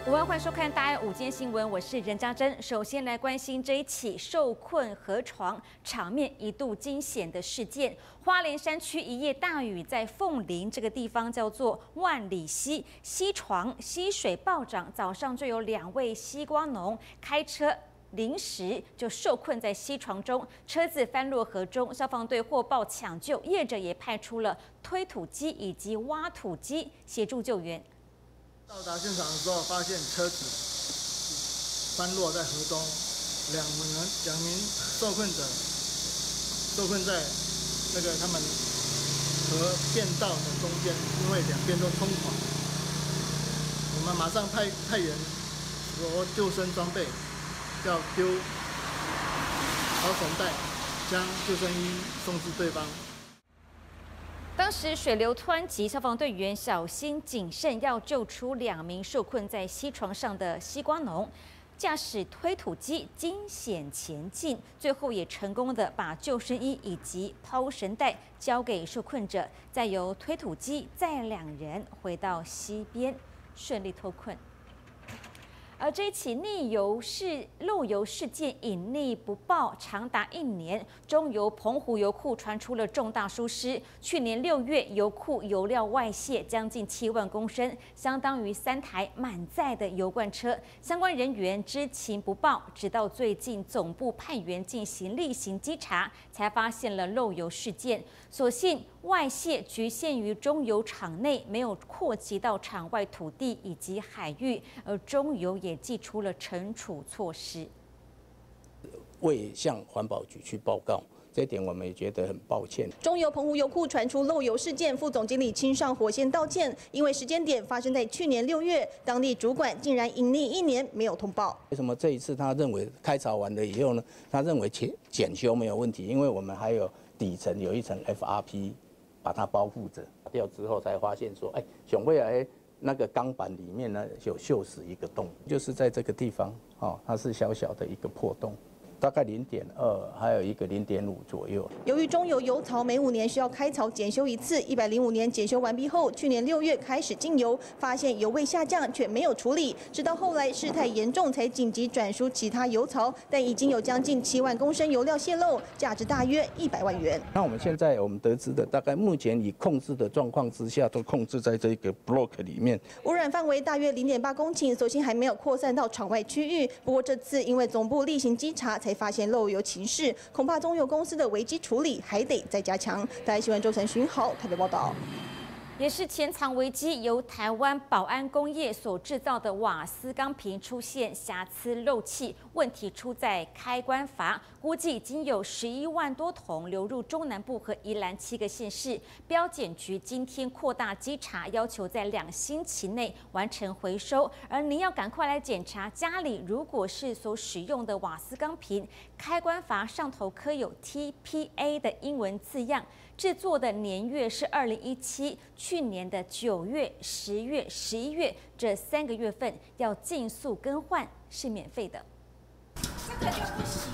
欢迎收看《大爱午间新闻》，我是任家珍。首先来关心这一起受困河床、场面一度惊险的事件。花莲山区一夜大雨，在凤林这个地方叫做万里溪，溪床溪水暴涨，早上就有2位西瓜农开车。临时就受困在溪床中，车子翻落河中，消防队获报抢救，业者也派出了推土机以及挖土机协助救援。 到达现场的时候，发现车子翻落在河中，两名受困者受困在那个他们河变道的中间，因为两边都冲垮。我们马上派员和救生装备。要丢好绳带，将救生衣送至对方。 当时水流湍急，消防队员小心谨慎，要救出2名受困在溪床上的西瓜农。驾驶推土机惊险前进，最后也成功的把救生衣以及抛绳带交给受困者，再由推土机载2人回到溪边，顺利脱困。而这一起漏油事件隐匿不报，长达1年，中油澎湖油库传出了重大疏失。去年6月，油库油料外泄将近7万公升，相当于3台满载的油罐车。相关人员知情不报，直到最近总部派员进行例行稽查，才发现了漏油事件。所幸外泄局限于中油厂内，没有扩及到厂外土地以及海域，而中油也祭出了惩处措施， 未向环保局去报告，这一点我们也觉得很抱歉。 中油澎湖油库传出漏油事件，副总经理亲上火线道歉，因为时间点发生在去年6月，当地主管竟然隐匿1年没有通报。 为什么这一次他认为开槽完了以后呢？他认为检修没有问题，因为我们还有底层有一层 FRP 把它包覆着，掉之后才发现说，熊未来。那个钢板里面呢有锈死一个洞，就是在这个地方，它是小小的一个破洞，大概0.2，还有一个0.5左右。 由于中油油槽每5年需要开槽检修1次，105年检修完毕后，去年6月开始进油，发现油位下降却没有处理，直到后来事态严重才紧急转输其他油槽，但已经有将近7万公升油料泄漏，价值大约100万元。 那我们现在得知的，大概目前以控制的状况之下，都控制在这个 block 里面。 污染范围大约0.8公顷，所幸还没有扩散到场外区域。不过这次因为总部例行稽查，才发现漏油情势，恐怕中油公司的危机处理还得再加强。台新闻周晨勋豪台北报道。 也是潜藏危机，由台湾宝安工业所制造的瓦斯钢瓶出现瑕疵漏气，问题出在开关阀，估计已经有11万多桶流入中南部和宜兰7个县市。标检局今天扩大稽查，要求在2星期内完成回收，而您要赶快来检查家里，如果是所使用的瓦斯钢瓶，开关阀上头刻有 TPA 的英文字样，制作的年月是2017。去年的9月、10月、11月这3个月份要尽速更换，是免费的。 这个就不行，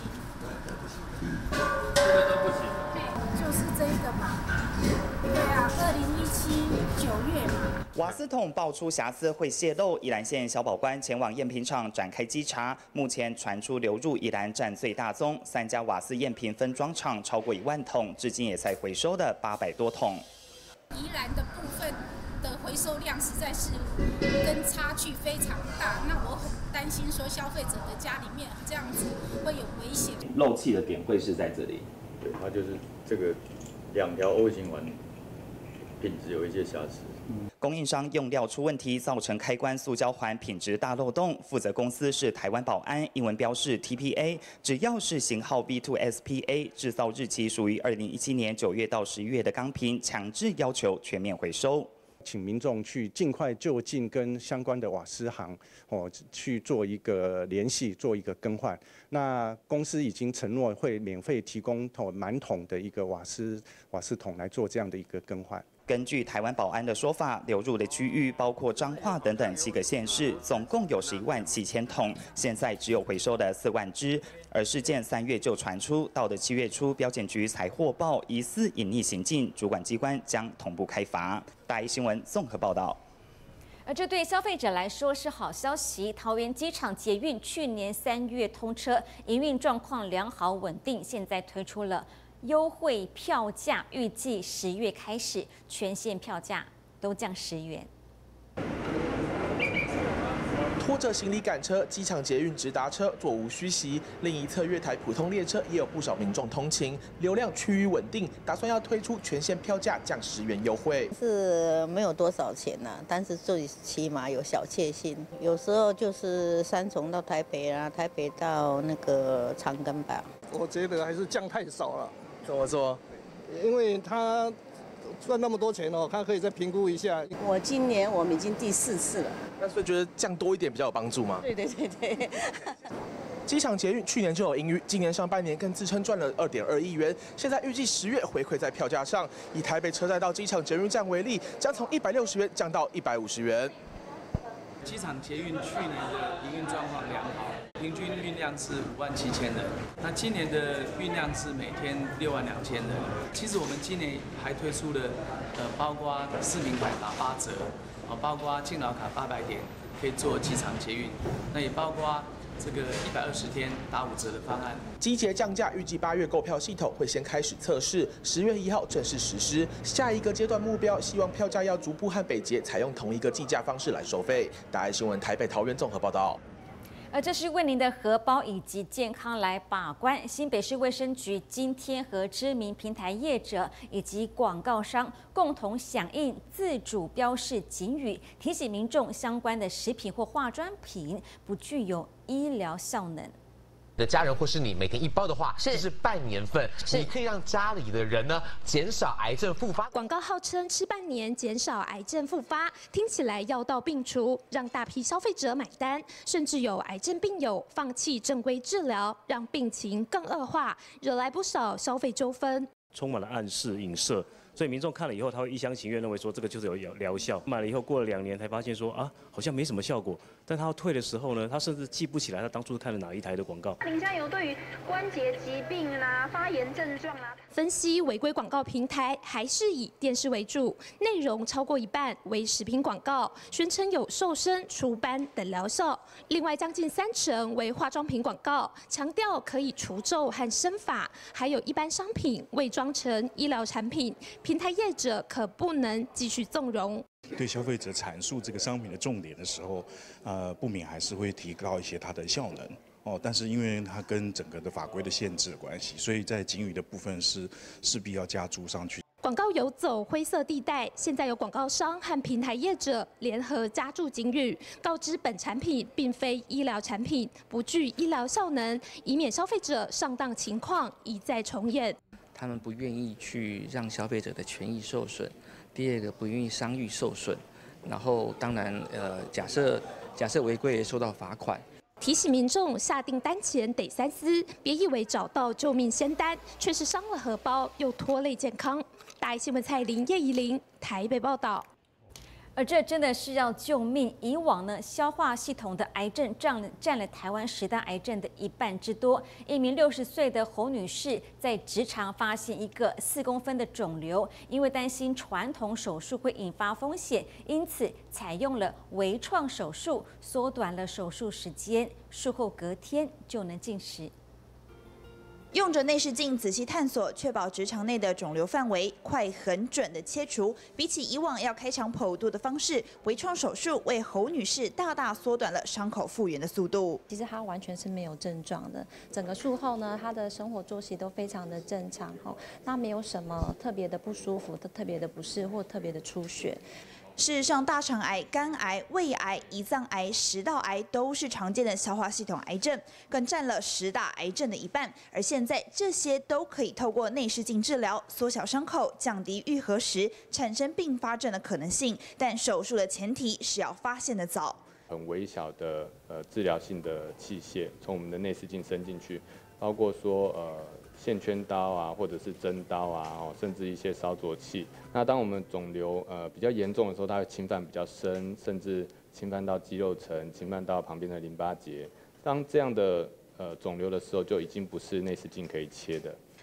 这个都不行， 就是这个嘛。对啊，2017 9月嘛。 瓦斯桶爆出瑕疵会泄漏，宜兰县消保官前往验瓶厂展开稽查。目前传出流入宜兰占最大宗，3家瓦斯验瓶分装厂超过1万桶，至今也才回收的800多桶。 宜兰的部分的回收量实在是跟差距非常大，那我很担心说消费者的家里面这样子会有危险。 漏气的点会是在这里， 对，它就是这个2条 O 型环品质有一些瑕疵。 供应商用料出问题，造成开关塑胶环品质大漏洞。负责公司是台湾宝安，英文标示 TPA， 只要是型号 B2SPA， 制造日期属于2017年9月到11月的钢瓶，强制要求全面回收。 请民众去尽快就近跟相关的瓦斯行去做一个联系，做一个更换。那公司已经承诺会免费提供满桶的一个瓦斯桶来做这样的一个更换。 根据台湾宝安的说法，流入的区域包括彰化等等7个县市，总共有11万7000桶，现在只有回收的4万支。而事件3月就传出，到了7月初，标检局才获报疑似隐匿行径，主管机关将同步开罚。大一新闻综合报道。 而这对消费者来说是好消息。桃园机场捷运去年3月通车，营运状况良好稳定，现在推出了优惠票价，预计10月开始全线票价都降10元。 拖着行李赶车，机场捷运直达车座无虚席。另一侧月台普通列车也有不少民众通勤，流量趋于稳定，打算要推出全线票价降10元优惠。 是没有多少钱呐、但是最起码有小确幸。有时候就是3重到台北啊，台北到那个长庚吧。 我觉得还是降太少了。 怎么说？ 因为他赚那么多钱哦，他可以再评估一下。 今年我们已经第4次了。 那所以觉得降多一点比较有帮助吗？ 对。 机场捷运去年就有盈余，今年上半年更自称赚了2.2亿元。现在预计10月回馈在票价上，以台北车站到机场捷运站为例，将从160元降到150元。 机场捷运去年的营运状况良好，平均运量是57000人。那今年的运量是每天62000人。其实我们今年还推出了包括市民卡打8折，包括敬老卡800点可以做机场捷运，那也包括这个120天打5折的方案。 机捷降价，预计8月购票系统会先开始测试，10月1号正式实施。下一个阶段目标，希望票价要逐步和北捷采用同一个计价方式来收费。大爱新闻台北、桃园综合报道。 而这是为您的荷包以及健康来把关。新北市卫生局今天和知名平台业者以及广告商共同响应自主标示警语，提醒民众相关的食品或化妆品不具有医疗效能。 的家人或是你每天1包的话，这是半年份，你可以让家里的人呢减少癌症复发。 广告号称吃半年减少癌症复发，听起来药到病除，让大批消费者买单，甚至有癌症病友放弃正规治疗，让病情更恶化，惹来不少消费纠纷。 充满了暗示影射。所以民众看了以后，他会一厢情愿认为说这个就是有疗效。买了以后过了2年才发现说啊，好像没什么效果。但他要退的时候呢，他甚至记不起来他当初看了哪一台的广告。 林加油对于关节疾病啦、发炎症状啦， 分析违规广告平台还是以电视为主，内容超过一半为食品广告，宣称有瘦身、除斑等疗效。另外将近30%为化妆品广告，强调可以除皱和生发，还有一般商品伪装成医疗产品。平台业者可不能继续纵容。 对消费者阐述这个商品的重点的时候，不免还是会提高一些它的效能哦。但是因为它跟整个的法规的限制的关系，所以在警语的部分是势必要加注上去。 广告游走灰色地带，现在有广告商和平台业者联合加注警语，告知本产品并非医疗产品，不具医疗效能，以免消费者上当情况一再重演。 他们不愿意去让消费者的权益受损，第二个不愿意商誉受损，然后当然假设违规受到罚款。 提醒民众下订单前得三思，别以为找到救命仙丹，却是伤了荷包又拖累健康。大爱新闻蔡琳、叶怡玲台北报道。 而这真的是要救命。以往呢，消化系统的癌症占了台湾10大癌症的1半之多。一名60岁的侯女士在直肠发现一个4公分的肿瘤，因为担心传统手术会引发风险，因此采用了微创手术，缩短了手术时间，术后隔天就能进食。 用着内视镜仔细探索，确保直肠内的肿瘤范围，快很准的切除。比起以往要开肠剖肚的方式，微创手术为侯女士大大缩短了伤口复原的速度。 其实她完全是没有症状的，整个术后呢，她的生活作息都非常的正常哈，那没有什么特别的不舒服、特别的不适或特别的出血。 事实上，大肠癌、肝癌、胃癌、胰脏癌、食道癌都是常见的消化系统癌症，更占了10大癌症的1半。而现在，这些都可以透过内视镜治疗，缩小伤口，降低愈合时产生并发症的可能性。但手术的前提是要发现的早。 很微小的治疗性的器械，从我们的内视镜伸进去，包括说线圈刀啊，或者是针刀啊，甚至一些烧灼器。那当我们肿瘤比较严重的时候，它会侵犯比较深，甚至侵犯到肌肉层，侵犯到旁边的淋巴结。当这样的肿瘤的时候，就已经不是内视镜可以切的。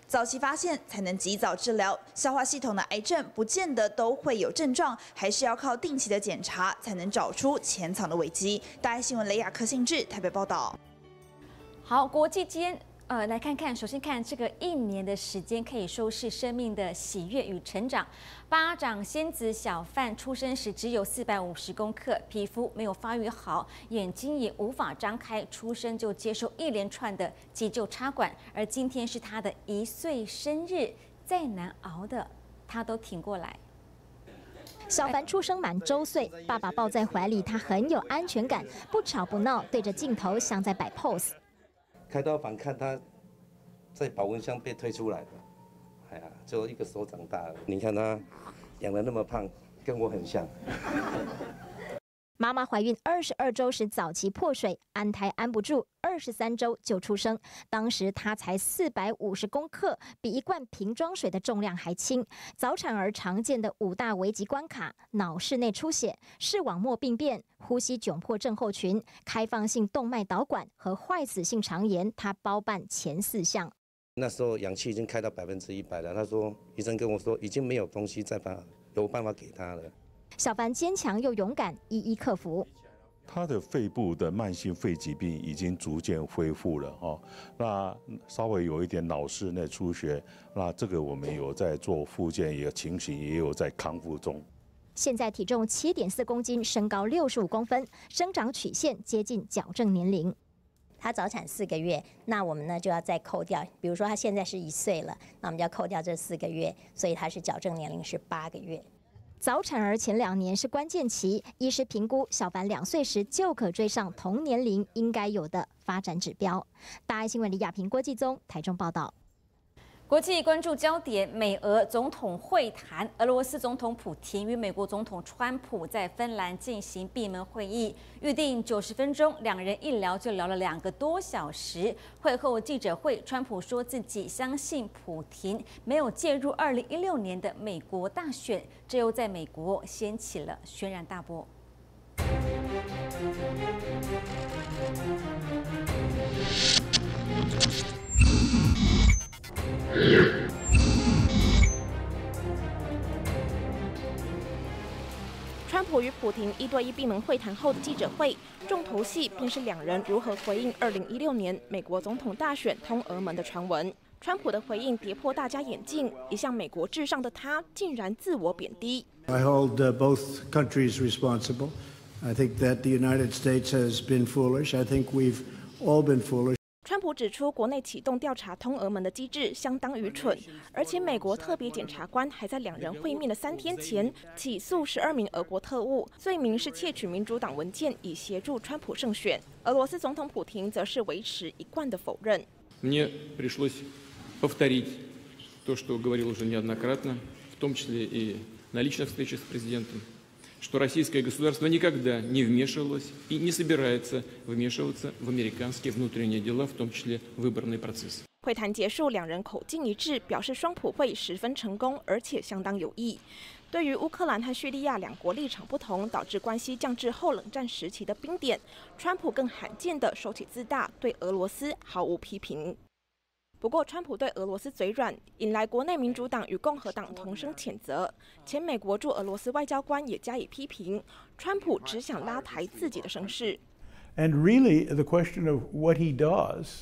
早期发现才能及早治疗。消化系统的癌症不见得都会有症状，还是要靠定期的检查才能找出潜藏的危机。大爱新闻雷亚柯信志台北报道。 好，国际间。来看看，首先看这个1年的时间可以收视生命的喜悦与成长。巴掌仙子小范出生时只有450公克，皮肤没有发育好，眼睛也无法张开，出生就接受一连串的急救插管。而今天是他的1岁生日，再难熬的他都挺过来。 小凡出生满周岁，爸爸抱在怀里，他很有安全感，不吵不闹，对着镜头像在摆 pose。 开刀房看他在保温箱被推出来的，哎呀，就一个手掌大了。你看他养得那么胖，跟我很像。 妈妈怀孕22周时早期破水，安胎安不住，23周就出生。当时她才450公克，比一罐瓶装水的重量还轻。早产儿常见的5大危急关卡：脑室内出血、视网膜病变、呼吸窘迫症候群、开放性动脉导管和坏死性肠炎，她包办前4项。 那时候氧气已经开到100%了，他说医生跟我说已经没有东西有办法给他了。 小凡坚强又勇敢，一一克服。 他的肺部的慢性肺疾病已经逐渐恢复了哦，那稍微有一点脑室内出血，那这个我们有在做复健，也情形也有在康复中。 现在体重7.4公斤，身高65公分，生长曲线接近矫正年龄。 他早产4个月，那我们呢就要再扣掉，比如说他现在是1岁了，那我们就要扣掉这4个月，所以他是矫正年龄是8个月。 早产儿前2年是关键期，医师评估小凡2岁时就可追上同年龄应该有的发展指标。大爱新闻李雅萍、郭继宗台中报道。 国际关注焦点：美俄总统会谈。俄罗斯总统普廷与美国总统川普在芬兰进行闭门会议，预定90分钟，两人一聊就聊了2个多小时。会后记者会，川普说自己相信普廷没有介入2016年的美国大选，这又在美国掀起了轩然大波。 川普与普廷1对1闭门会谈后的记者会，重头戏便是两人如何回应2016年美国总统大选通俄门的传闻。川普的回应跌破大家眼镜，一向美国至上的他竟然自我贬低。 I hold both countries responsible. I think that the United States has been foolish. I think we've all been foolish. 川普指出，国内启动调查通俄门的机制相当愚蠢，而且美国特别检察官还在两人会面的3天前起诉12名俄国特务，罪名是窃取民主党文件以协助川普胜选。俄罗斯总统普廷则是维持一贯的否认。 Мне пришлось повторить то, что говорил уже неоднократно, в том числе и на личных встречах с президентом, что российское государство никогда не вмешивалось и не собирается вмешиваться в американские внутренние дела, в том числе выборный процесс. 会谈结束，两人口径一致，表示双普会十分成功，而且相当有益。对于乌克兰和叙利亚两国立场不同，导致关系降至后冷战时期的冰点，川普更罕见地收起自大，对俄罗斯毫无批评。不过，川普对俄罗斯嘴软，引来国内民主党与共和党同声谴责。前美国驻俄罗斯外交官也加以批评，川普只想拉抬自己的声势。 And really, the question of what he does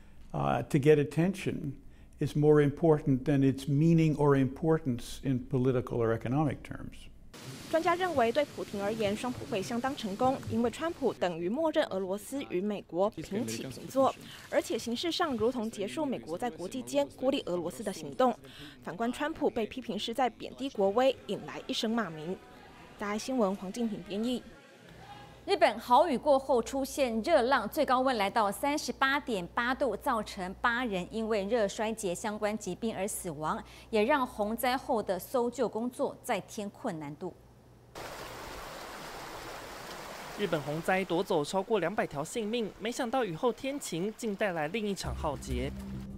to get attention is more important than its meaning or importance in political or economic terms. 专家认为，对普廷而言，双普会相当成功，因为川普等于默认俄罗斯与美国平起平坐，而且形式上如同结束美国在国际间孤立俄罗斯的行动。反观川普被批评是在贬低国威，引来一声骂名。大爱新闻黄敬平编译。 日本豪雨过后出现热浪，最高温来到38.8度，造成8人因为热衰竭相关疾病而死亡，也让洪灾后的搜救工作再添困难度。 日本洪灾夺走超过200条性命，没想到雨后天晴竟带来另一场浩劫。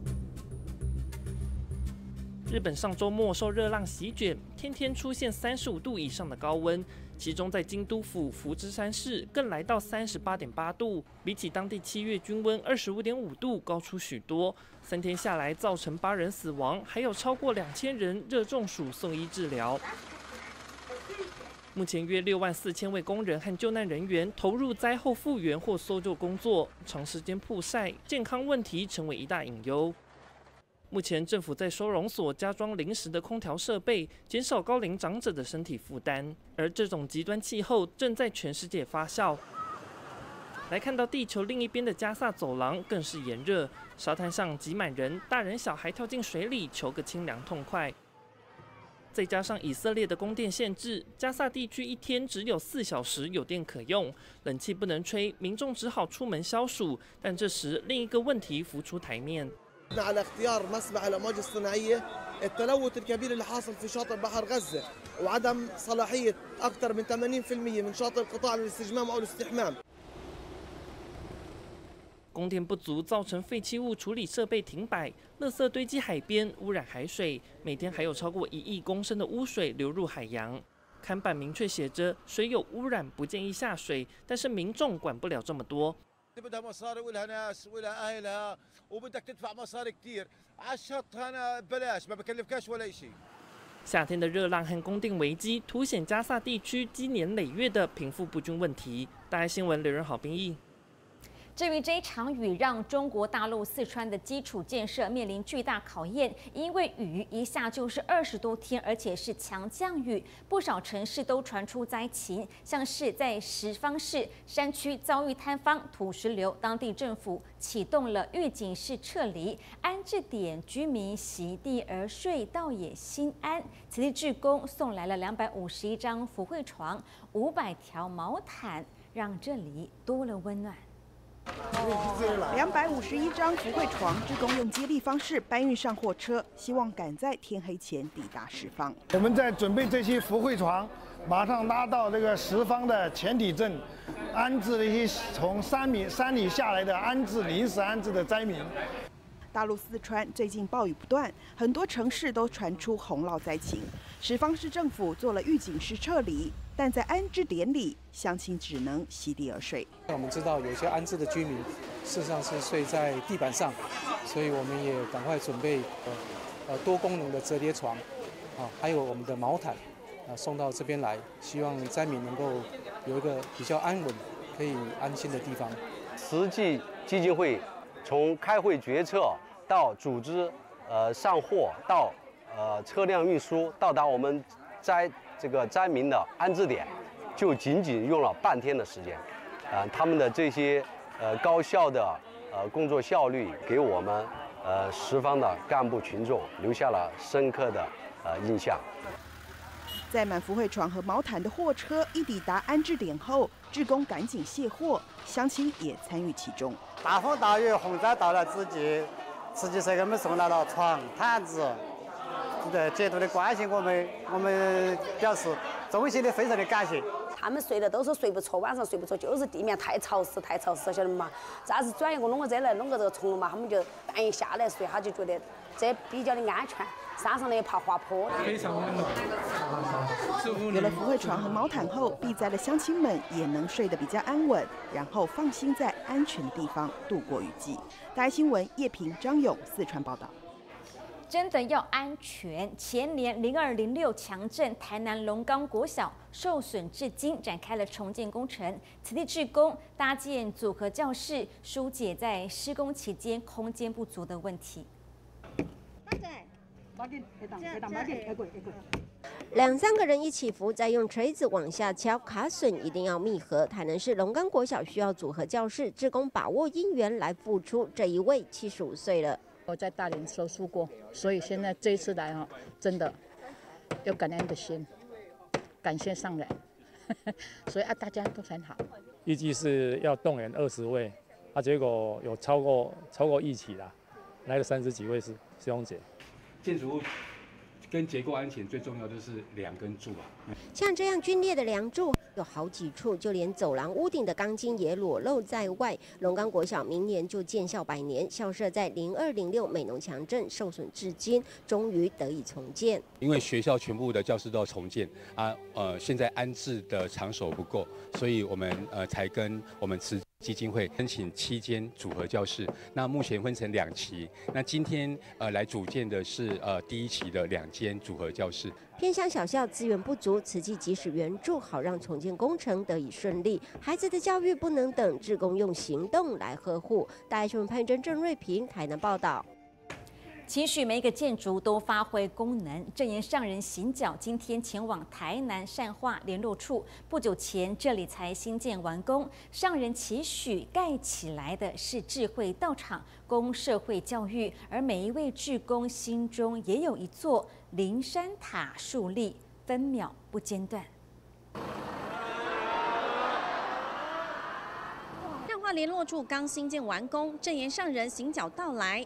日本上周末受热浪席卷，天天出现35度以上的高温，其中在京都府福知山市更来到38.8度，比起当地7月均温25.5度高出许多。 3天下来造成8人死亡，还有超过2000人热中暑送医治疗。目前约64000位工人和救难人员投入灾后复原或搜救工作，长时间曝晒，健康问题成为一大隐忧。目前政府在收容所加装临时的空调设备，减少高龄长者的身体负担。而这种极端气候正在全世界发酵。来看到地球另一边的加萨走廊更是炎热，沙滩上挤满人，大人小孩跳进水里求个清凉痛快。再加上以色列的供电限制，加萨地区一天只有4小时有电可用，冷气不能吹，民众只好出门消暑。但这时另一个问题浮出台面。 على اختيار مسبح الأمواج الصناعية التلوث الكبير اللي حاصل في شاطئ بحر غزة وعدم صلاحية أكثر من 80% من شاطئ القطاع للاستجمام أو الاستحمام。 供电不足造成废弃物处理设备停摆，垃圾堆积海边，污染海水。每天还有超过1亿公升的污水流入海洋。看板明确写着水有污染，不建议下水，但是民众管不了这么多。 بدها مصاري ولها ناس ولها اهلها وبدك تدفع مصاري كثير على الشط هنا ببلاش ما بكلفكاش ولا شيء。 夏天的热浪和供电危机凸显加萨地区积年累月的贫富不均问题。大爱新闻刘仁好编译。 至于这一场雨，让中国大陆四川的基础建设面临巨大考验，因为雨一下就是20多天，而且是强降雨，不少城市都传出灾情，像是在什邡市山区遭遇坍方、土石流，当地政府启动了预警式撤离，安置点居民席地而睡，倒也心安。此地志工送来了251张福慧床、500条毛毯，让这里多了温暖。 251张福慧床，志工用接力方式搬运上货车，希望赶在天黑前抵达什邡。 我们在准备这些福慧床，马上拉到这个什邡的前体镇，安置了一些从山里下来的临时安置的灾民。 大陆四川最近暴雨不断，很多城市都传出洪涝灾情。什邡市政府做了预警式撤离，但在安置点里，乡亲只能席地而睡。 我们知道有些安置的居民事实上是睡在地板上，所以我们也赶快准备多功能的折叠床，还有我们的毛毯，送到这边来，希望灾民能够有一个比较安稳、可以安心的地方。 慈济基金会从开会决策到组织上货到车辆运输到达我们灾民的安置点，就仅仅用了半天的时间。他们的这些高效的工作效率，给我们什邡的干部群众留下了深刻的印象。 载满福慧床和毛毯的货车一抵达安置点后，志工赶紧卸货，乡亲也参与其中。 大风大雨洪灾到了之际，慈济社给我们送来了床、毯子，极度的关心我们表示衷心的非常的感谢。 他们睡的都是睡不着，晚上睡不着，就是地面太潮湿，晓得嘛？暂时转一个弄个这来弄个这个床嘛，他们就半夜下来睡，他就觉得这比较的安全。山上呢也怕滑坡， 非常温暖。 有了福慧床和毛毯后，避灾的乡亲们也能睡得比较安稳，然后放心在安全的地方度过雨季。大爱新闻叶平、张勇四川报道。 真的要安全。前年0206强震，台南龙岗国小受损至今，展开了重建工程。此地志工搭建组合教室，疏解在施工期间空间不足的问题。 2、3个人一起扶，再用锤子往下敲，卡榫一定要密合。台南市龙岗国小需要组合教室，志工把握因缘来付出。这一位75岁了。 我在大连手术过，所以现在这一次来真的有感恩的心，感谢上人，所以大家都很好。 预计是要动员20位，结果有超过预期啦，来了30几位师兄姐。 建筑物跟结构安全最重要就是2根柱啊。 像这样龟裂的梁柱有好几处，就连走廊屋顶的钢筋也裸露在外。龙岗国小明年就建校100年，校舍在0206美浓强震受损至今，终于得以重建。 因为学校全部的教室都要重建现在安置的场所不够，所以我们才跟我们慈基金会申请7间组合教室，那目前分成2期。那今天来组建的是第1期的2间组合教室。 偏乡小校资源不足，慈济及时援助，好让重建工程得以顺利。孩子的教育不能等，志工用行动来呵护。大爱新闻潘真、郑瑞平台南报道。 期许每一个建筑都发挥功能。正言上人行脚今天前往台南善化联络处，不久前这里才新建完工。上人期许盖起来的是智慧道场，供社会教育，而每一位志工心中也有一座灵山塔树立，分秒不间断。 善化联络处刚新建完工，正言上人行脚到来。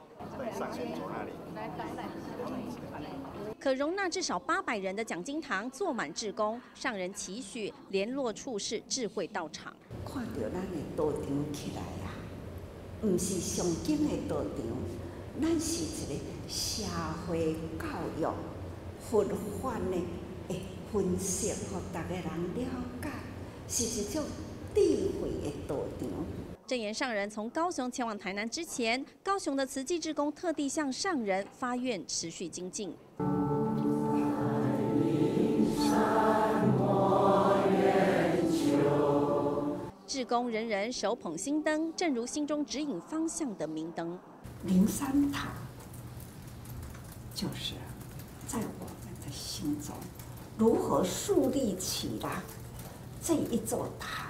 可容纳至少800人的讲经堂坐满志工，上人期许联络处是智慧道场。 看到咱的道场起来啊，唔是上紧的道场，咱是一个社会教育、佛法的分析，互大家人了解，是一种智慧的道场。 正言上人从高雄前往台南之前，高雄的慈济志工特地向上人发愿持续精进。志工人人手捧心灯，正如心中指引方向的明灯。 灵山塔就是在我们的心中如何树立起来这一座塔。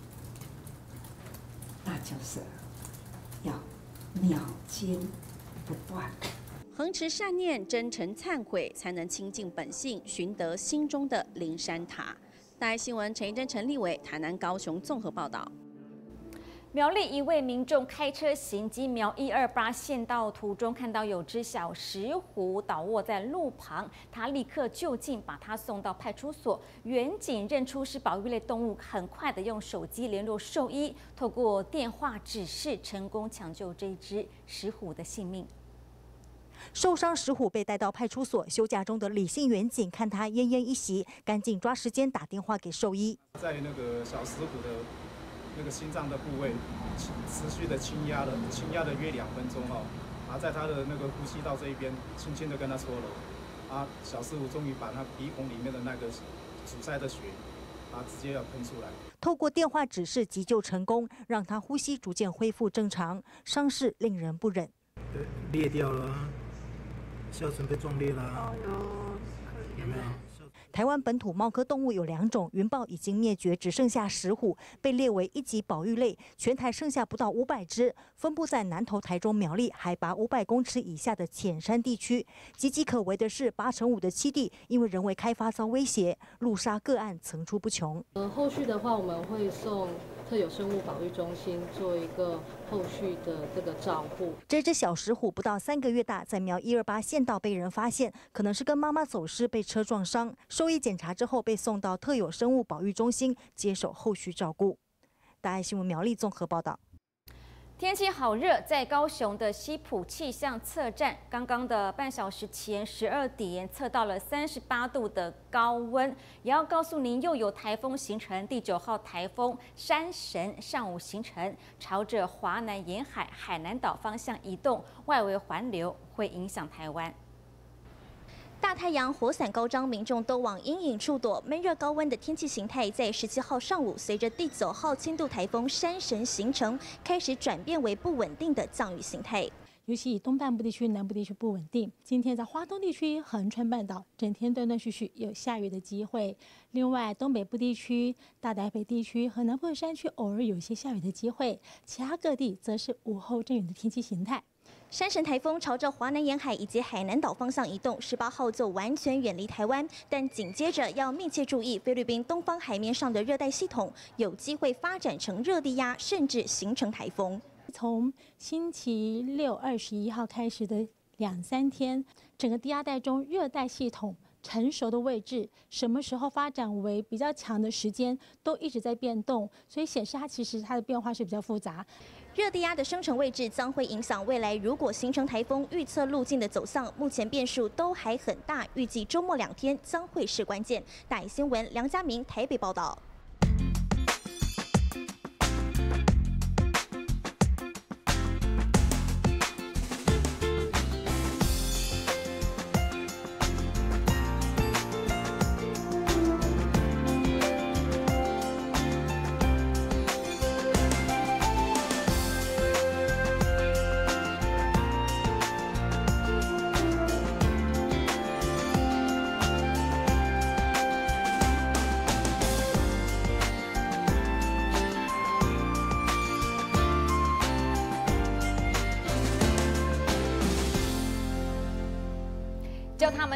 那就是要秒经不断， 恒持善念，真诚忏悔，才能亲近本性，寻得心中的灵山塔。大爱新闻陈一真、陈立伟，台南、高雄综合报道。 苗栗一位民众开车行经苗128县道途中，看到有只小石虎倒卧在路旁，他立刻就近把它送到派出所。员警认出是保育类动物，很快的用手机联络兽医，透过电话指示，成功抢救这只石虎的性命。 受伤石虎被带到派出所，休假中的李姓员警看他奄奄一息，赶紧抓时间打电话给兽医。 在那个小石虎的那个心脏的部位持续的轻压了约2分钟哦，在他的那个呼吸道这一边轻轻的跟他搓揉，小石虎终于把他鼻孔里面的那个阻塞的血，直接要喷出来。 透过电话指示急救成功，让他呼吸逐渐恢复正常，伤势令人不忍。 裂掉了，哮唇被撞裂了，有没有？ 台湾本土猫科动物有2种，云豹已经灭绝，只剩下石虎，被列为1级保育类。全台剩下不到500只，分布在南投、台中、苗栗海拔500公尺以下的浅山地区。岌岌可危的是，85%的栖地因为人为开发遭威胁，路杀个案层出不穷。 后续的话，我们会送特有生物保育中心做一个后续的这个照护。 这只小石虎不到3个月大，在苗128县道被人发现，可能是跟妈妈走失被车撞伤。兽医检查之后，被送到特有生物保育中心接受后续照顾。大爱新闻苗栗综合报道。 天气好热，在高雄的西埔气象测站，刚刚的半小时前12点测到了38度的高温。也要告诉您，又有台风形成，第9号台风山神上午形成，朝着华南沿海海南岛方向移动，外围环流会影响台湾。 大太阳、火伞高张，民众都往阴影处躲。闷热高温的天气形态，在17号上午，随着第9号轻度台风山神形成，开始转变为不稳定的降雨形态。 尤其以东半部地区、南部地区不稳定。今天在花东地区、恒春半岛，整天断断续续有下雨的机会。另外，东北部地区、大台北地区和南部的山区偶尔有一些下雨的机会，其他各地则是午后阵雨的天气形态。 山神台风朝着华南沿海以及海南岛方向移动，18号就完全远离台湾，但紧接着要密切注意菲律宾东方海面上的热带系统有机会发展成热低压，甚至形成台风。 从星期六21号开始的2、3天，整个低压带中热带系统成熟的位置，什么时候发展为比较强的时间，都一直在变动，所以显示它的变化是比较复杂。 热低压的生成位置将会影响未来如果形成台风预测路径的走向，目前变数都还很大，预计周末2天将会是关键。大爱新闻梁家明台北报道。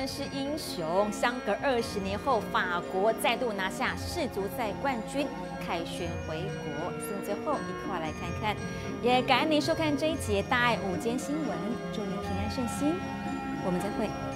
算是英雄。相隔20年后，法国再度拿下世足赛冠军，凯旋回国。所以最后一块来看看，也感恩您收看这一节大爱午间新闻，祝您平安顺心，我们再会。